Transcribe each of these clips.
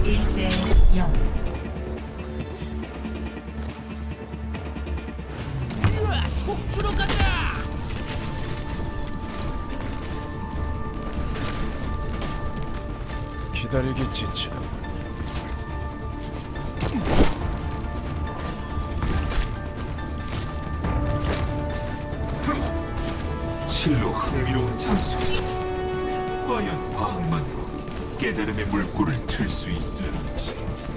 1대 0. 속주로 간다. 기다리기 지치는 실로 흥미로운 장소. 과연 과학만으로 깨달음의 물꼬를 틀 수 있을지.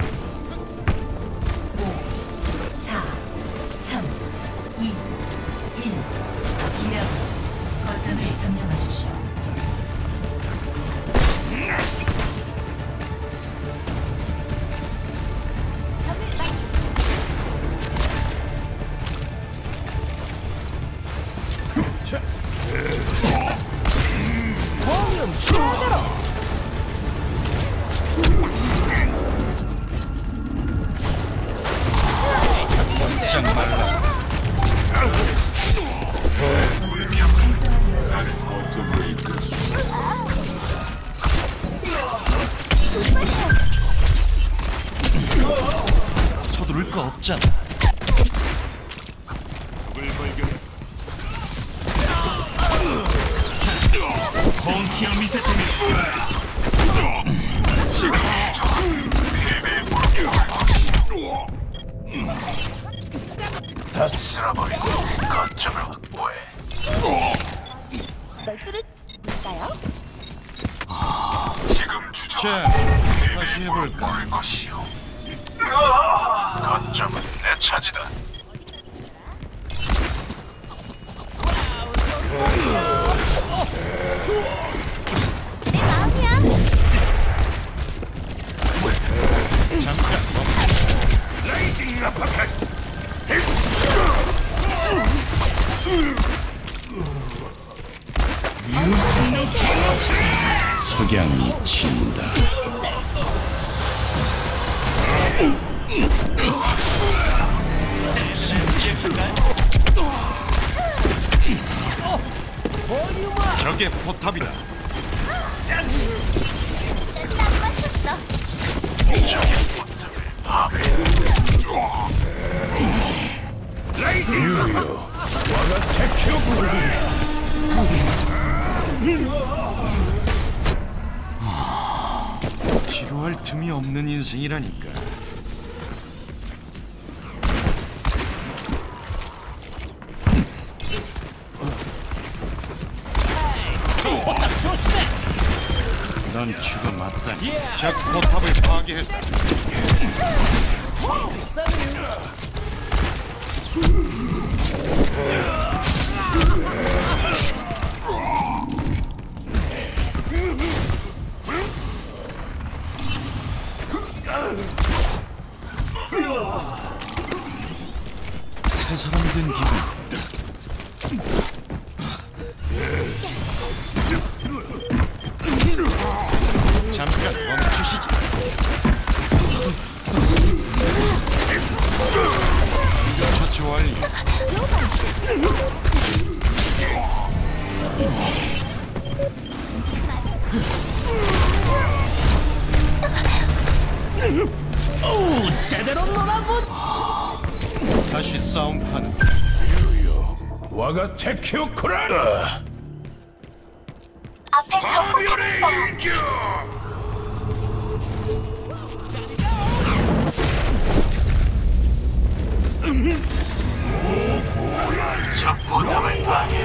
4, 3, 2, 1. 기력 거점을 점령하십시오. 꼼짝 말라. 나를 거점으로 이끌 수 서두를 거 없잖아. 펑키야 미세테미. 다 쓸어버리고 거점을 확보해. 지금 주저. 자, 다시 해볼까? 올 것이오. 거점은 내 차지다. 잠깐 레이징 라파켓. 석양이 친다. 적의 포탑이다. 유유, 와가 테키오쿠라. 지루할 틈이 없는 인생이라니까. 넌 죽어맞다. 적 포탑을 파괴했다. 새 사람 된 기분. 잠깐 멈추시지. 처치 완료. 오, 제대로 놀아보. 다시 싸움판. 와가 테키오쿠라. 앞에 적군이 있다. 적 포탑을 파괴.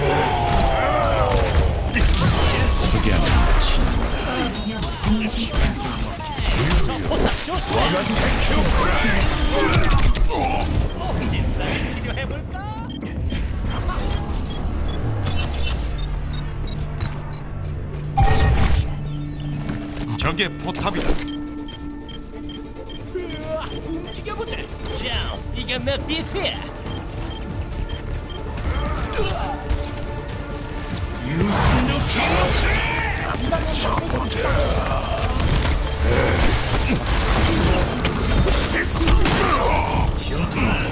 석양이 친다. 와가 테키오쿠라. 치료해볼까? 적의 포탑이다. 움직여보자. 자, 이게 몇 비트야? 이번엔